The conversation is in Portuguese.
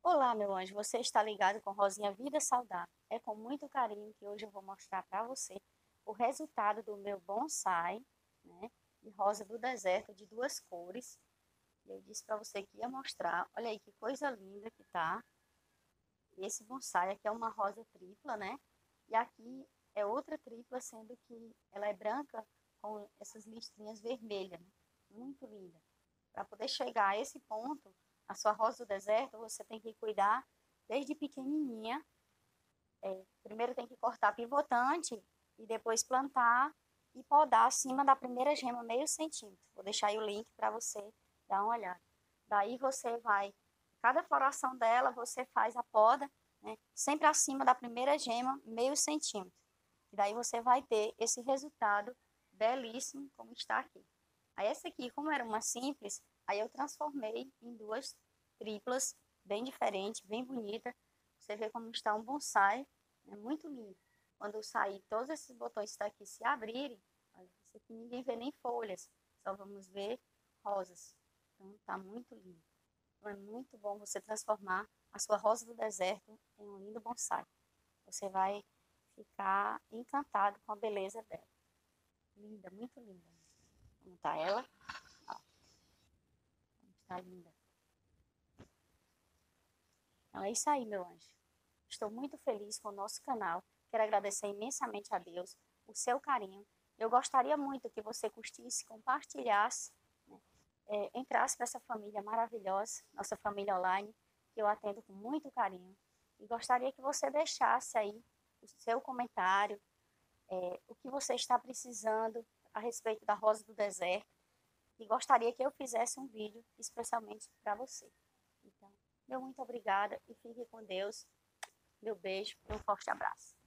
Olá, meu anjo, você está ligado com Rosinha Vida Saudável. É com muito carinho que hoje eu vou mostrar para você o resultado do meu bonsai, né, de rosa do deserto de duas cores. Eu disse para você que ia mostrar. Olha aí que coisa linda que tá. Esse bonsai aqui é uma rosa tripla, né? E aqui é outra tripla, sendo que ela é branca com essas listrinhas vermelhas, né? Muito linda. Para poder chegar a esse ponto, a sua rosa do deserto, você tem que cuidar desde pequenininha. Primeiro tem que cortar pivotante e depois plantar e podar acima da primeira gema meio centímetro. Vou deixar aí o link para você dar uma olhada. Daí você vai, cada floração dela você faz a poda, né, sempre acima da primeira gema meio centímetro. E daí você vai ter esse resultado belíssimo como está aqui. Aí essa aqui, como era uma simples, aí eu transformei em duas triplas, bem diferente, bem bonita. Você vê como está um bonsai, é muito lindo. Quando sair todos esses botões daqui se abrirem, olha, isso aqui ninguém vê nem folhas, só vamos ver rosas. Então tá muito lindo. Então é muito bom você transformar a sua rosa do deserto em um lindo bonsai. Você vai ficar encantado com a beleza dela. Linda, muito linda. Como tá ela? Tá linda. Então é isso aí, meu anjo. Estou muito feliz com o nosso canal. Quero agradecer imensamente a Deus o seu carinho. Eu gostaria muito que você curtisse, compartilhasse, né, entrasse para essa família maravilhosa, nossa família online, que eu atendo com muito carinho. E gostaria que você deixasse aí o seu comentário, o que você está precisando a respeito da rosa do deserto. E gostaria que eu fizesse um vídeo especialmente para você. Então, meu muito obrigada e fique com Deus. Meu beijo e um forte abraço.